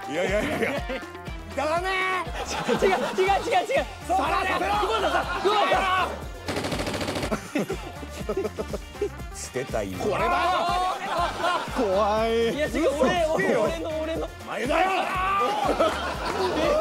いやいやいやいや。ダメ。 違う。 さらさせろ。してた今。これだよ。怖い。 いや違う、俺の。 前だよ。